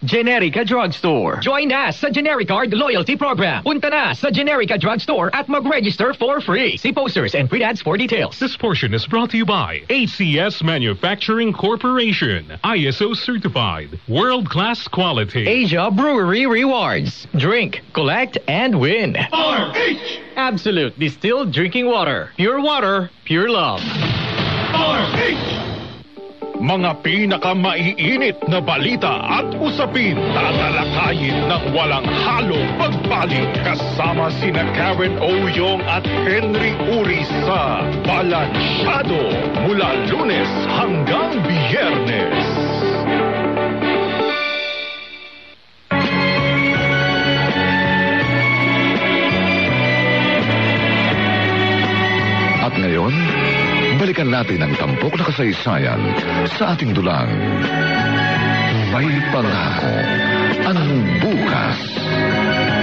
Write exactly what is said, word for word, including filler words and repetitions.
Generica Drugstore. Join na sa Genericard Loyalty Program. Punta na sa Generica Drugstore at mag-register for free. See posters and print ads for details. This portion is brought to you by A C S Manufacturing Corporation. I S O certified. World-class quality. Asia Brewery Rewards. Drink, collect, and win. R H! Absolute distilled drinking water. Pure water, pure love. R H! Mga pinakamaiinit na balita at usapin tatalakayin ng walang halong pagbalik kasama sina Karen Oyong at Henry Uri sa Balansyado mula Lunes hanggang Biyernes. At ngayon, balikan natin ang tampok na kasaysayan sa ating dulang. May Pangako Ang Bukas.